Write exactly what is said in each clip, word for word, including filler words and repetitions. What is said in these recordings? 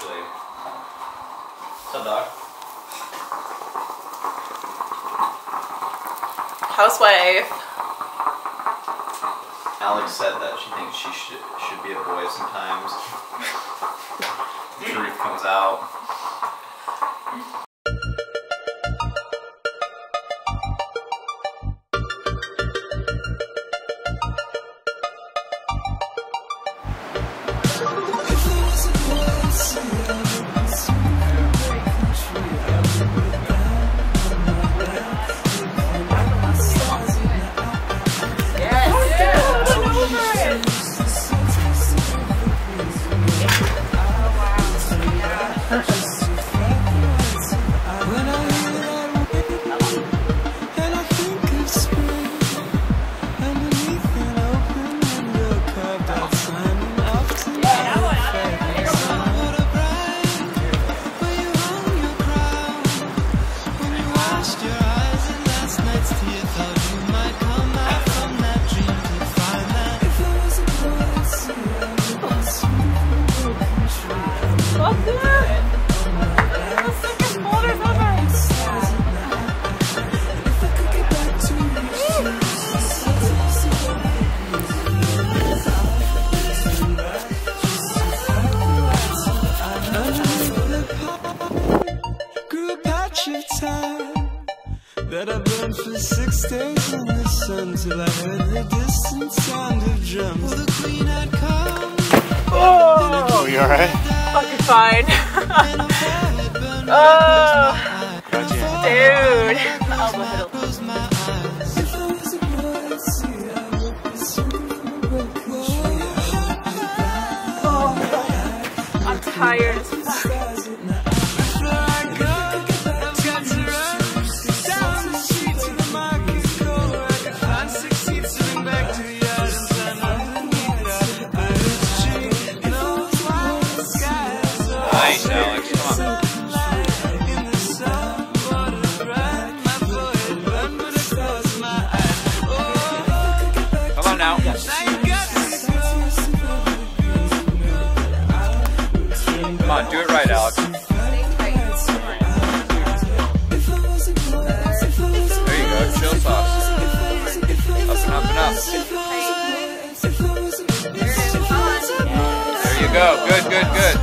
actually. What's up, dog? Housewife. Alex said that she thinks she should should be a boy sometimes. The truth comes out. That I burned for six days in the sun till I heard the distant sound of drums. The queen had come. Oh, you alright? Fucking fine. Oh, dude. Elbow hit Oh, I'm tired as fuck. Nice, Alex. Come on. Come on now. Come on, do it right, Alex. There you go, chill sauce. Up and up and up. There you go. Good, good, good.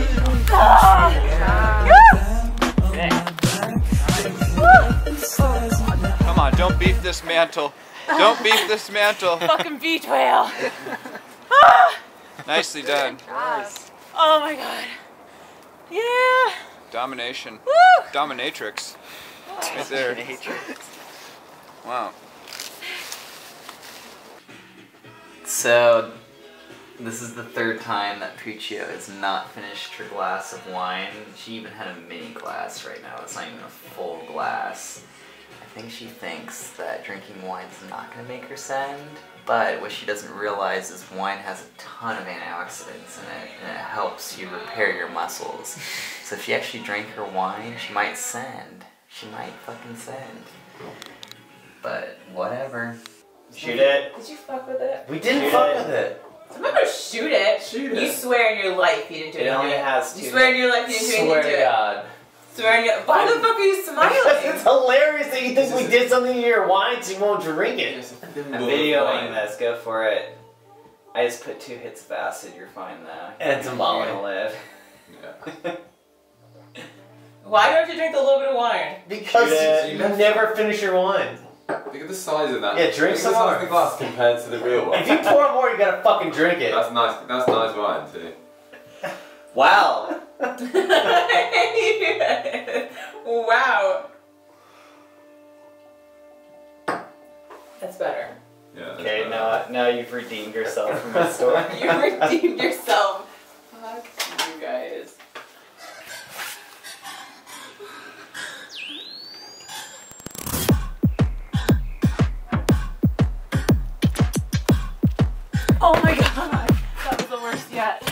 Come on, don't beef this mantle. Don't beef this mantle. Fucking beach whale. Nicely done. Oh my god. Yeah. Domination. Woo. Dominatrix. Right there. Wow. So, this is the third time that Puccio has not finished her glass of wine. She even had a mini glass right now. It's not even a full glass. I think she thinks that drinking wine is not going to make her send, but what she doesn't realize is wine has a ton of antioxidants in it, and it helps you repair your muscles. So if she actually drank her wine, she might send. She might fucking send. But whatever. Shoot it. Did you fuck with it? We didn't Shoot fuck it. with it. I'm not gonna shoot it. Shoot You it. swear in your life you didn't do It anything. only has two. You swear in your life you didn't do anything Swear to to it. God. Swear in your. Why the fuck are you It's smiling? hilarious that you think we did something to your wine so you won't drink it. I'm videoing this, go for it. I just put two hits of acid, you're fine though. And it's a molly. You're gonna live. Yeah. Why don't you drink a little bit of wine? Because Shoot you it. never finish your wine. Look at the size of that. Yeah, drink Look at some the size more. of the glass compared to the real one. If you pour more, you gotta fucking drink it. That's nice. That's nice wine too. Wow. Wow. That's better. Yeah. that's Okay, better. now, now you've redeemed yourself from the story. You redeemed yourself. Fuck you guys. Oh my god, that was the worst yet.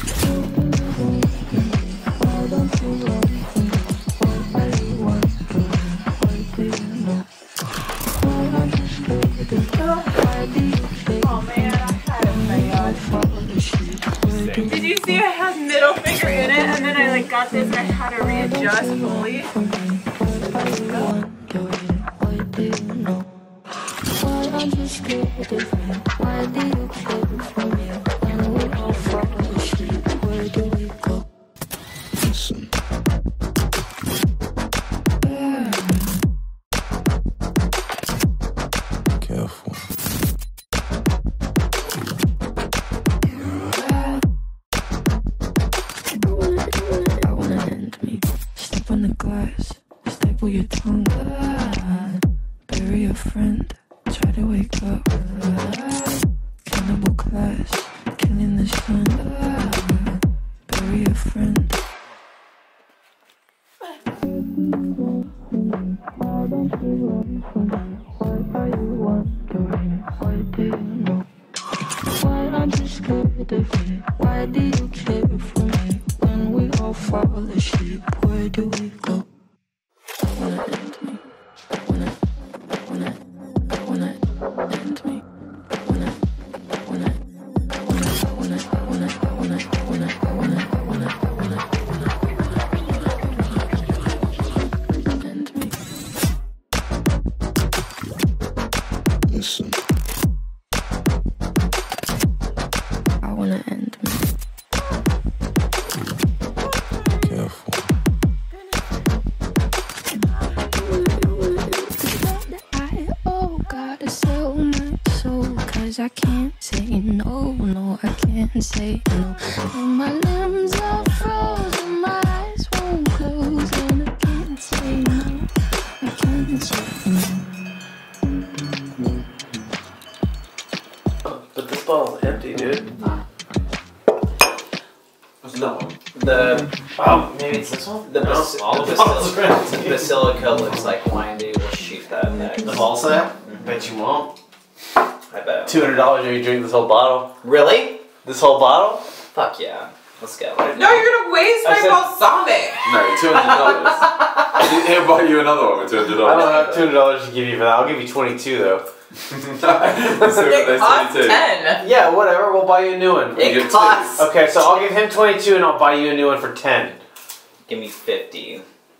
Oh man, I had it bad. Did you see I had middle finger in it and then I got this. I had to readjust fully. Careful. I wanna end me. Step on the glass, staple your tongue. Bury a friend, try to wake up. Cannibal class, killing the sun. Bury a friend. Why don't you run from me? Why are you wondering? Why do you know? Why aren't you scared of me? Why do you care for me? When we all fall asleep, where do we go? I wanna end me. I wanna, I wanna, I wanna end me. I wanna, I wanna, I wanna, I wanna, I wanna, I wanna, I wanna, I wanna, I wanna, I wanna, end me. Listen. I wanna end me. Careful. I oh gotta sell my soul, cause I can't say no, no, I can't say no. And my limbs are frozen, my eyes won't close, and I can't say no, I can't say no. But this bottle's empty, dude. No. The Oh, maybe it's this one? the, No, bas- all the the bottles are basil- empty. basilica looks like wine, dude. We'll shoot that next. The balsa? Bet you won't. I bet. Two hundred dollars if you drink this whole bottle. Really? This whole bottle? Fuck yeah. Let's go. No, you're gonna waste I my said- balsamic. No, two hundred dollars. He'll buy you another one for two hundred I don't dollars. have two hundred dollars to give you for that. I'll give you twenty-two though. It costs ten. Yeah, whatever. We'll buy you a new one. It get costs. Okay, so I'll give him twenty-two and I'll buy you a new one for ten. Give me fifty.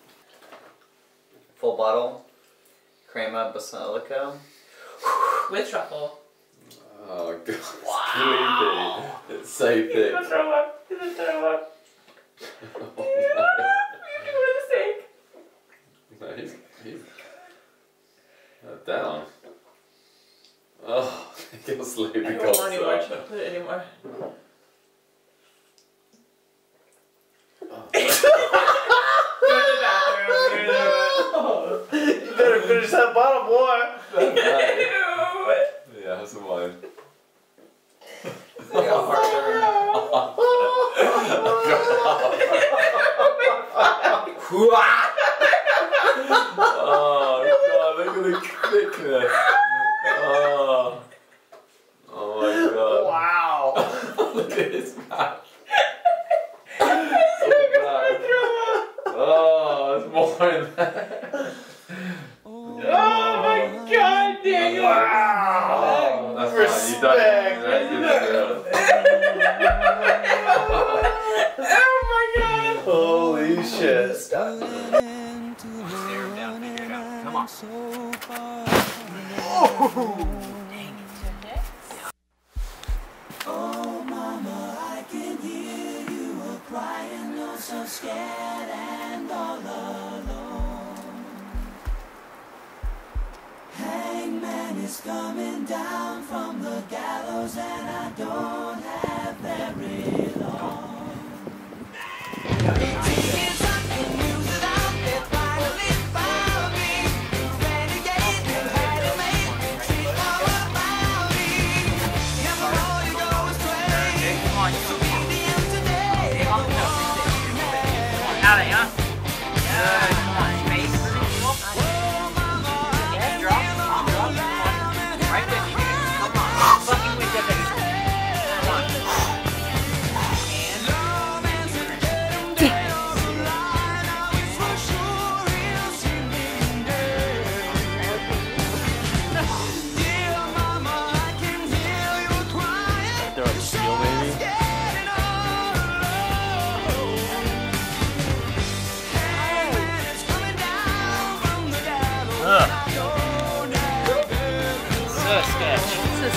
Full bottle. Crema basilica. With truffle. Oh god. Wow. It's so thick. throw up. He's gonna throw up. No, he's, he's uh, down. Oh, he'll sleep the I don't cold want anymore. I stuff. shouldn't put it anymore. Go to the bathroom. You better finish that bottle, boy. Ew. Yeah, have some wine. Oh god, look at the thickness. Oh, oh my god. Wow. Look at his mouth. So black. Oh, it's more than that. Oh my god, Daniel! Wow. That's fine, you done it. Respect. Yeah, you did it. Oh my god! Holy shit. Come on. Oh mama, I can hear you a crying, you're so scared and all alone. Hangman is coming down from the gallows and I don't have very long.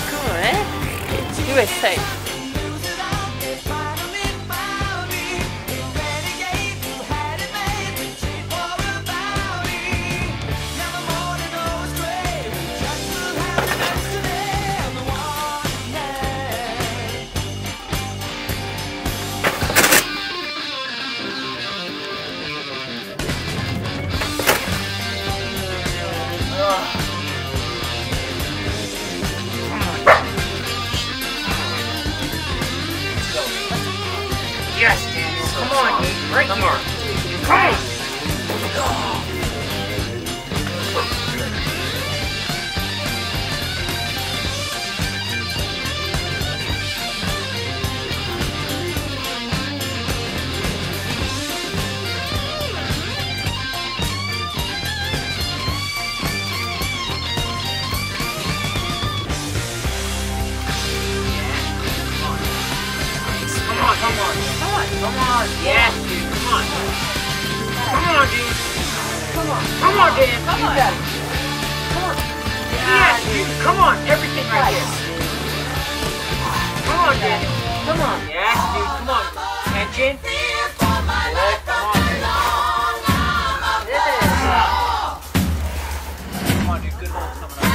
Come on, eh? You guys say. Yes, Daniel. Come on, dude. Right Come on. Come on. Come on, come on, come on, yes, dude, come on. Come on, dude. Come on, come on, Dan. Come on. Come on. Yes, dude, come on, everything right here. Come on, Daniel. Come on. Yes, dude, come on. Attention. Good, come on, dude. Come on, dude, good hold coming up.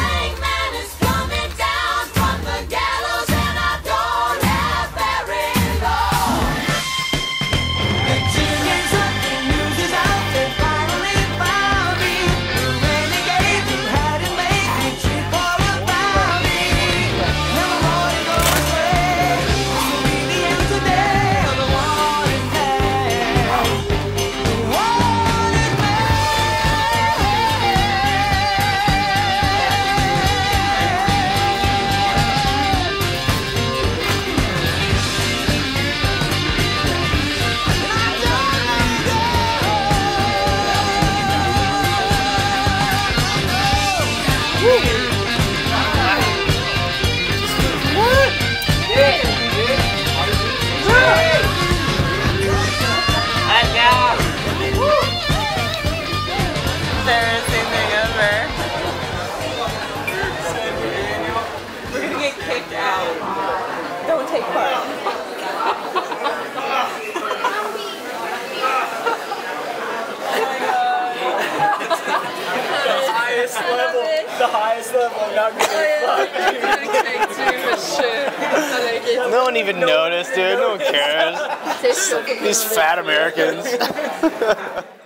Don't take part. The highest level, the highest level, I'm not gonna No one even noticed, dude. No one cares. These fat Americans.